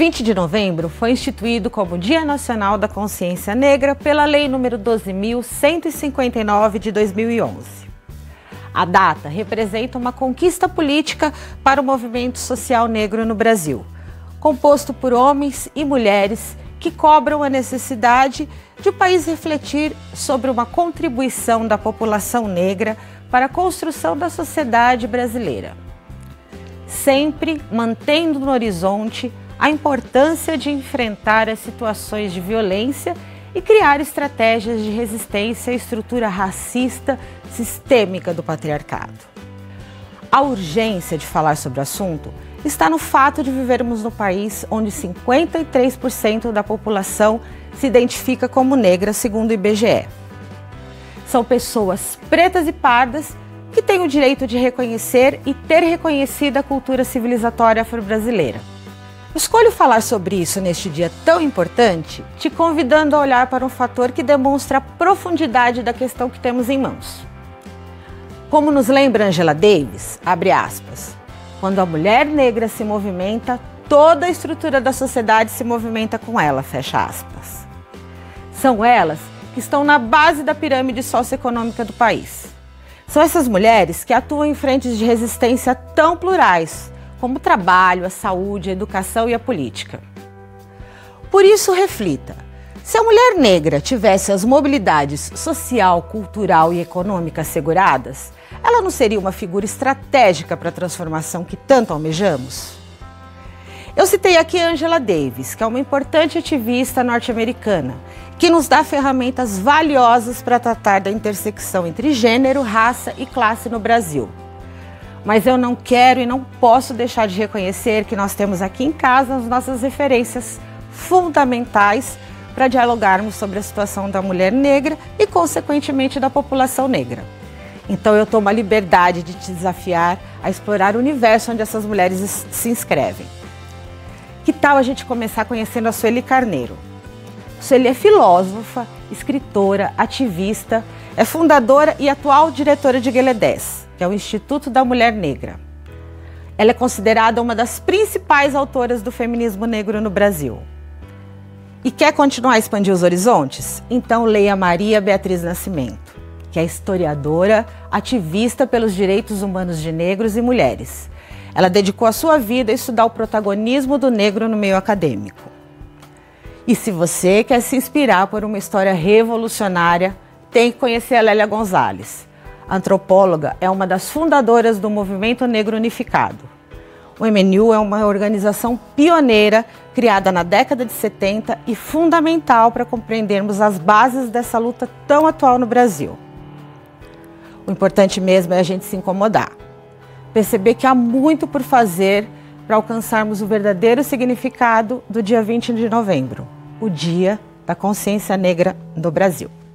20 de novembro foi instituído como Dia Nacional da Consciência Negra pela Lei nº 12.159 de 2011. A data representa uma conquista política para o movimento social negro no Brasil, composto por homens e mulheres que cobram a necessidade de o país refletir sobre uma contribuição da população negra para a construção da sociedade brasileira, sempre mantendo no horizonte a importância de enfrentar as situações de violência e criar estratégias de resistência à estrutura racista sistêmica do patriarcado. A urgência de falar sobre o assunto está no fato de vivermos no país onde 53% da população se identifica como negra, segundo o IBGE. São pessoas pretas e pardas que têm o direito de reconhecer e ter reconhecida a cultura civilizatória afro-brasileira. Escolho falar sobre isso neste dia tão importante, te convidando a olhar para um fator que demonstra a profundidade da questão que temos em mãos. Como nos lembra Angela Davis, abre aspas, quando a mulher negra se movimenta, toda a estrutura da sociedade se movimenta com ela, fecha aspas. São elas que estão na base da pirâmide socioeconômica do país. São essas mulheres que atuam em frentes de resistência tão plurais, como o trabalho, a saúde, a educação e a política. Por isso, reflita, se a mulher negra tivesse as mobilidades social, cultural e econômica asseguradas, ela não seria uma figura estratégica para a transformação que tanto almejamos? Eu citei aqui a Angela Davis, que é uma importante ativista norte-americana, que nos dá ferramentas valiosas para tratar da intersecção entre gênero, raça e classe no Brasil. Mas eu não quero e não posso deixar de reconhecer que nós temos aqui em casa as nossas referências fundamentais para dialogarmos sobre a situação da mulher negra e, consequentemente, da população negra. Então eu tomo a liberdade de te desafiar a explorar o universo onde essas mulheres se inscrevem. Que tal a gente começar conhecendo a Sueli Carneiro? Sueli é filósofa, escritora, ativista, é fundadora e atual diretora de Gueledés, que é o Instituto da Mulher Negra. Ela é considerada uma das principais autoras do feminismo negro no Brasil. E quer continuar a expandir os horizontes? Então leia Maria Beatriz Nascimento, que é historiadora, ativista pelos direitos humanos de negros e mulheres. Ela dedicou a sua vida a estudar o protagonismo do negro no meio acadêmico. E se você quer se inspirar por uma história revolucionária, tem que conhecer a Lélia Gonzalez. A antropóloga é uma das fundadoras do Movimento Negro Unificado. O MNU é uma organização pioneira, criada na década de 70 e fundamental para compreendermos as bases dessa luta tão atual no Brasil. O importante mesmo é a gente se incomodar. Perceber que há muito por fazer para alcançarmos o verdadeiro significado do dia 20 de novembro, o Dia da Consciência Negra do Brasil.